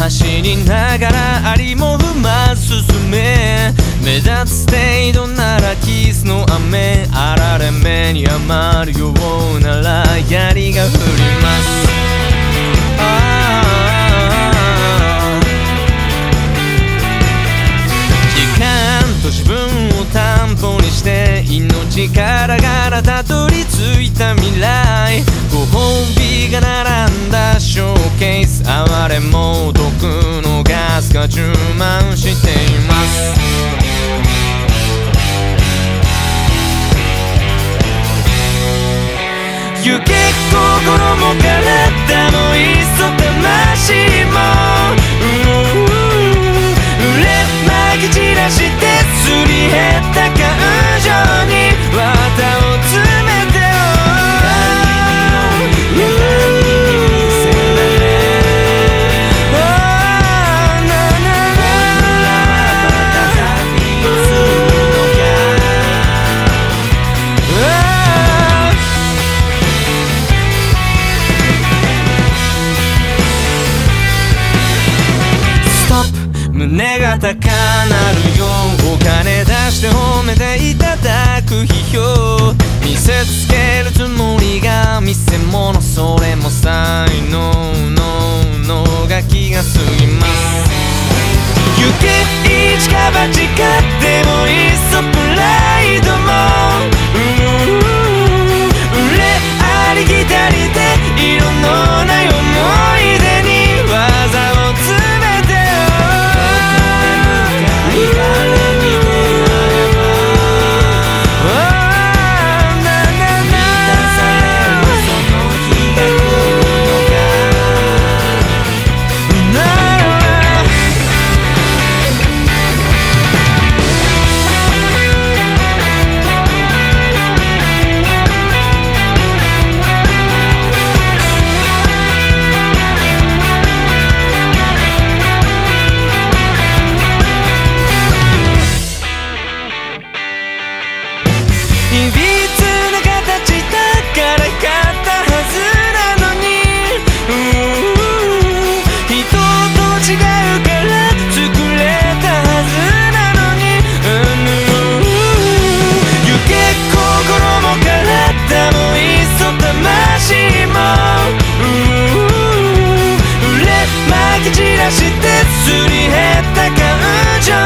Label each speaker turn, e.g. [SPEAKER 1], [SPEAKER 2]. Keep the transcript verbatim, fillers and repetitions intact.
[SPEAKER 1] 走りながらありも踏まず進め、目立つ程度ならキスの雨、あられ目に余るようなら槍が降ります。時間と自分を担保にして命からがらたどり着いた未来、ご褒美が並んだショーケース、哀れも毒のガスが充満しています。行け心も体もいっそ魂も、売れまき散らしてすり減った感情に綿を詰めてよ。胸が高鳴るよ、お金出して褒めていただく批評、見せつけるつもりが見せ物、それも才能ののが気が過ぎます。行け一か八かでもいっそプライドも、売れありきたりで色のない思い出に技を詰めてよ。してすり減った感情